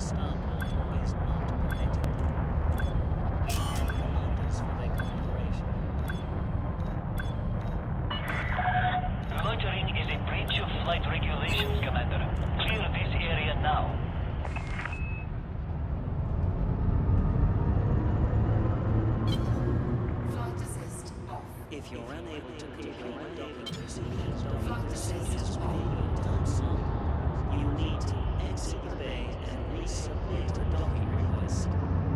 star portal is not permitted. We thank commanders for their cooperation. Loitering is a breach of flight regulations, Commander. Clear this area now. Flight assist off. If you're unable to complete docking procedures, docking procedures within your time slot, you need to exit the bay and resubmit a docking request.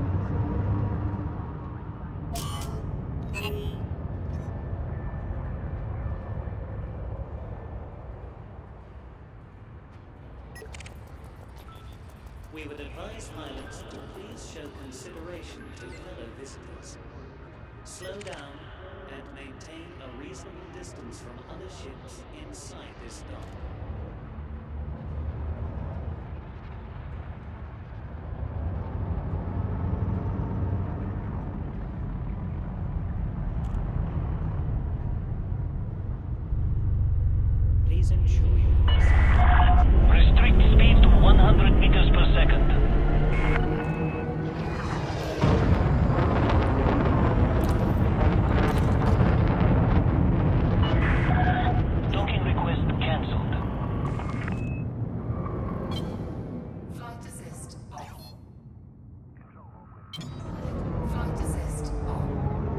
We would advise pilots to please show consideration to fellow visitors. Slow down and maintain a reasonable distance from other ships inside this dock. Please ensure you Restrict speed to 100 meters per second. Docking request cancelled. Flight assist off. Flight assist on.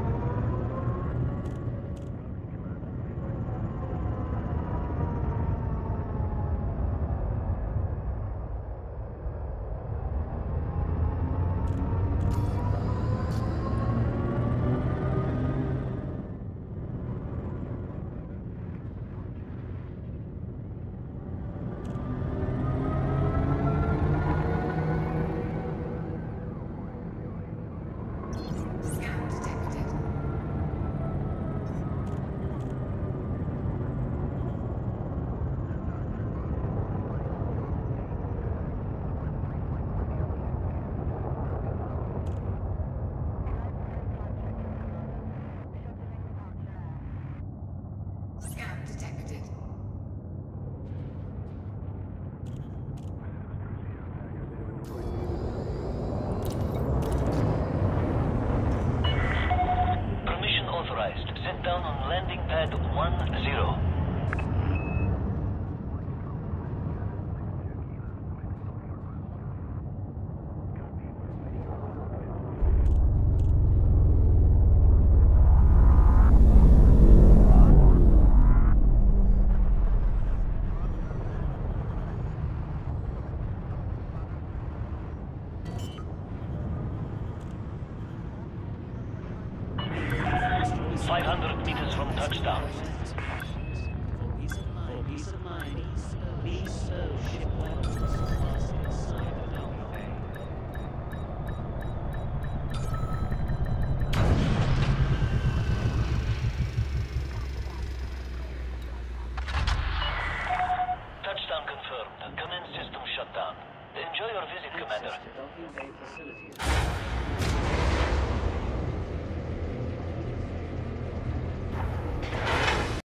Scan detected. Scan detected. Permission authorized. Set down on landing pad 10. For 500 meters from touchdown. peace of mind, please stow ship weapons past inside the docking bay. Touchdown confirmed. Commence system shutdown. Enjoy your visit, Commander. Access to docking bay facilities.